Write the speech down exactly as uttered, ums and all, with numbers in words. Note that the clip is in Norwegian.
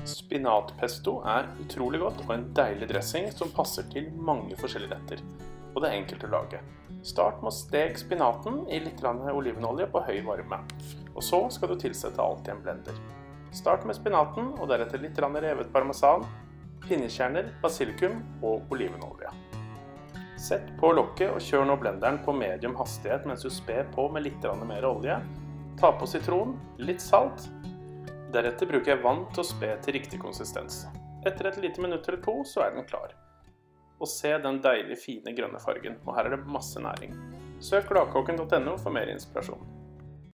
Spinatpesto er utrolig godt og en deilig dressing som passer til mange forskjellige retter. Og det er enkelt å lage. Start med å steke spinaten i litt olivenolje på høy varme. Og så skal du tilsette alt i en blender. Start med spinaten og deretter litt revet parmesan, pinjekjerner, basilikum og olivenolje. Sett på lokket og kjør nå blenderen på medium hastighet mens du sper på med litt mer olje. Ta på sitron, litt salt. Deretter bruker jeg vann til å spe til riktig konsistens. Etter et lite minutt eller to så er den klar. Og se den deilige fine grønne fargen, og her er det masse næring. Søk ladkokken punktum no for mer inspirasjon.